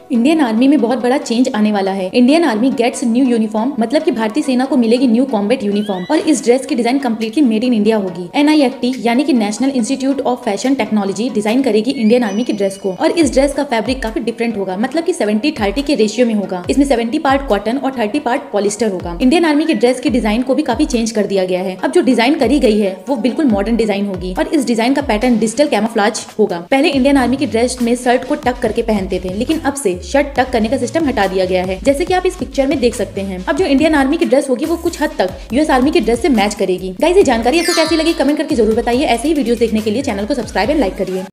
Indian army में बहुत बड़ा चेंज आने वाला है। Indian army gets new uniform, मतलब कि भारतीय सेना को मिलेगी न्यू कॉम्बैट यूनिफॉर्म और इस ड्रेस की design completely made in India होगी। NIFT यानी कि national institute of fashion technology design करेगी इंडियन आर्मी की ड्रेस को और इस ड्रेस का फैब्रिक काफी डिफरेंट होगा, मतलब कि 70-30 के रेशियो में होगा। इसमें 70 पार्ट कॉटन और 30 पार्ट पॉलिस्टर होगा। इंडियन आर्मी की ड्रेस की डिजाइन को भी काफी चेंज कर दिया गया है। अब जो डिजाइन करी गई है वो बिल्कुल मॉडर्न डिजाइन होगी और इस डिजाइन का पैटर्न डिजिटल कैमोफ्लेज होगा। पहले इंडियन आर्मी की ड्रेस में शर्ट को टक करके पहनते थे, लेकिन अब से शर्ट टक करने का सिस्टम हटा दिया गया है, जैसे कि आप इस पिक्चर में देख सकते हैं। अब जो इंडियन आर्मी की ड्रेस होगी वो कुछ हद तक US आर्मी की ड्रेस से मैच करेगी। गाइस, ये जानकारी आपको कैसी लगी कमेंट करके जरूर बताइए। ऐसे ही वीडियोस देखने के लिए चैनल को सब्सक्राइब एंड लाइक करिए।